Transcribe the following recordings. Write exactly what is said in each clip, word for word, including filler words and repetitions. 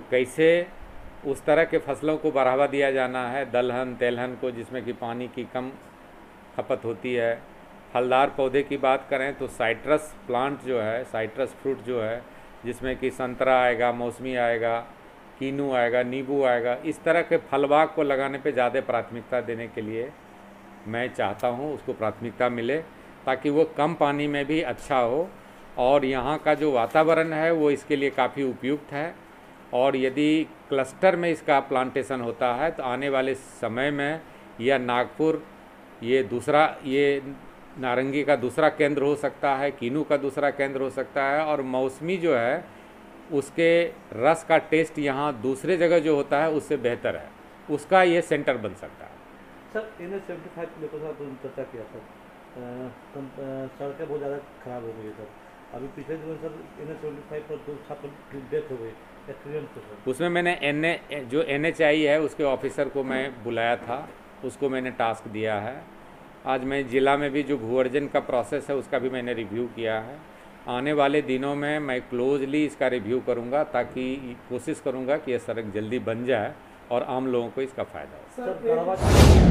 कैसे उस तरह के फसलों को बढ़ावा दिया जाना है, दलहन तेलहन को, जिसमें कि पानी की कम खपत होती है। फलदार पौधे की बात करें तो साइट्रस प्लांट जो है, साइट्रस फ्रूट जो है, जिसमें कि संतरा आएगा, मौसमी आएगा, कीनू आएगा, नींबू आएगा, इस तरह के फलबाग को लगाने पे ज़्यादा प्राथमिकता देने के लिए मैं चाहता हूँ, उसको प्राथमिकता मिले ताकि वो कम पानी में भी अच्छा हो। और यहाँ का जो वातावरण है वो इसके लिए काफ़ी उपयुक्त है। और यदि क्लस्टर में इसका प्लांटेशन होता है तो आने वाले समय में यह नागपुर ये दूसरा ये नारंगी का दूसरा केंद्र हो सकता है, कीनू का दूसरा केंद्र हो सकता है, और मौसमी जो है उसके रस का टेस्ट यहाँ दूसरे जगह जो होता है उससे बेहतर है, उसका ये सेंटर बन सकता है। Sir N H seventy five को लेकर आपने चर्चा किया सर, सड़कें बहुत ज़्यादा खराब हो गई है सर। अभी पिछले दिनों sir N H seventy five पर दो छात्र की डेथ हो गई एक्सीडेंट से सर। उसमें मैंने एन ए जो एन एच आई है उसके ऑफिसर को मैं बुलाया था, उसको मैंने टास्क दिया है। आज मैं ज़िला में भी जो भूअर्जन का प्रोसेस है उसका भी मैंने रिव्यू किया है। आने वाले दिनों में मैं क्लोजली इसका रिव्यू करूंगा ताकि कोशिश करूंगा कि यह सड़क जल्दी बन जाए और आम लोगों को इसका फ़ायदा हो।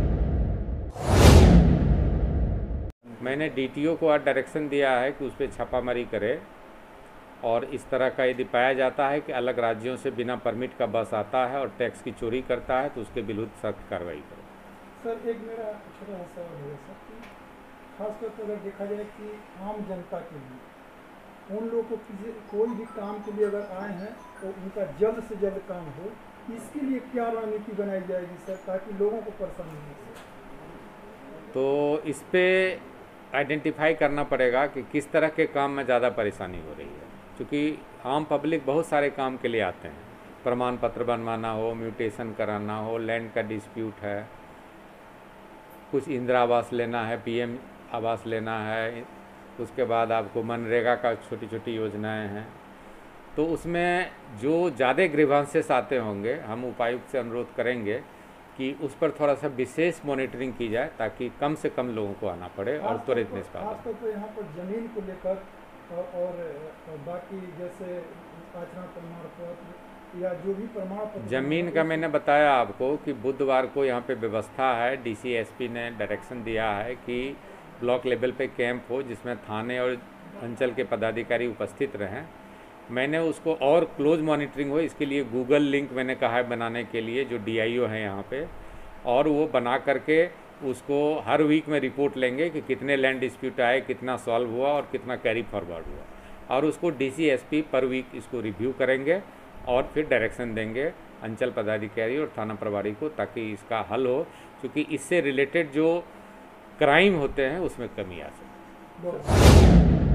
मैंने डी टी ओ को आज डायरेक्शन दिया है कि उस पर छापामारी करे, और इस तरह का यदि पाया जाता है कि अलग राज्यों से बिना परमिट का बस आता है और टैक्स की चोरी करता है तो उसके विरुद्ध सख्त कार्रवाई करो। सर एक मेरा छोटा सा सवाल है सर कि खासतौर पर अगर देखा जाए कि आम जनता के लिए उन लोगों को किसी कोई भी काम के लिए अगर आए हैं तो उनका जल्द से जल्द काम हो, इसके लिए क्या रणनीति बनाई जाएगी सर ताकि लोगों को परेशानी नहीं हो? तो इस पर आइडेंटिफाई करना पड़ेगा कि किस तरह के काम में ज़्यादा परेशानी हो रही है, क्योंकि आम पब्लिक बहुत सारे काम के लिए आते हैं, प्रमाण पत्र बनवाना हो, म्यूटेशन कराना हो, लैंड का डिस्प्यूट है, कुछ इंदिरा आवास लेना है, पी एम आवास लेना है, उसके बाद आपको मनरेगा का छोटी छोटी योजनाएं हैं। तो उसमें जो ज़्यादा ग्रीवांसेस आते होंगे हम उपायुक्त से अनुरोध करेंगे कि उस पर थोड़ा सा विशेष मॉनिटरिंग की जाए ताकि कम से कम लोगों को आना पड़े और त्वरित निष्पादन। खासतौर पर यहाँ पर जमीन को लेकर और बाकी जैसे आचरण प्रमाण पत्र या जो भी प्रमाण पत्र, जमीन का मैंने बताया आपको कि बुधवार को यहाँ पे व्यवस्था है, डी सी एस पी ने डायरेक्शन दिया है कि ब्लॉक लेवल पे कैंप हो जिसमें थाने और अंचल के पदाधिकारी उपस्थित रहें। मैंने उसको और क्लोज मॉनिटरिंग हो इसके लिए गूगल लिंक मैंने कहा है बनाने के लिए, जो डी आई ओ हैं यहाँ पे, और वो बना करके उसको हर वीक में रिपोर्ट लेंगे कि कितने लैंड डिस्प्यूट आए, कितना सॉल्व हुआ और कितना कैरी फॉरवर्ड हुआ, और उसको डी सी एस पी पर वीक इसको रिव्यू करेंगे और फिर डायरेक्शन देंगे अंचल पदाधिकारी और थाना प्रभारी को ताकि इसका हल हो, क्योंकि इससे रिलेटेड जो क्राइम होते हैं उसमें कमी आ सके।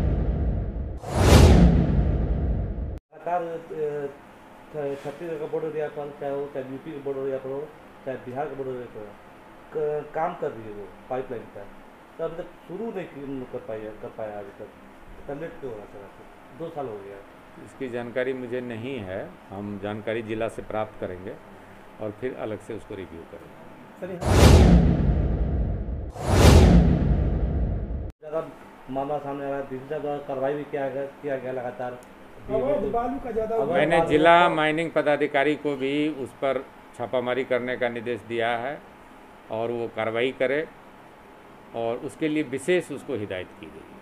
छत्तीसगढ़ का बॉर्डर एरिया पर, चाहे हो चाहे यूपी का बॉर्डर एरिया पर हो, चाहे बिहार का बॉर्डर एरिया पर काम कर रही है वो पाइपलाइन का, तो अभी तक शुरू नहीं कर पाया कर पाया अभी तक, तो लेट क्यों हो रहा सर? दो साल हो गया। इसकी जानकारी मुझे नहीं है, हम जानकारी जिला से प्राप्त करेंगे और फिर अलग से उसको रिव्यू करेंगे। ज़्यादा मामला सामने आ रहा है, डिजिटल द्वारा कार्रवाई भी किया गया किया गया लगातार। बालू का ज़्यादा मैंने जिला माइनिंग पदाधिकारी को भी उस पर छापामारी करने का निर्देश दिया है और वो कार्रवाई करे, और उसके लिए विशेष उसको हिदायत की गई।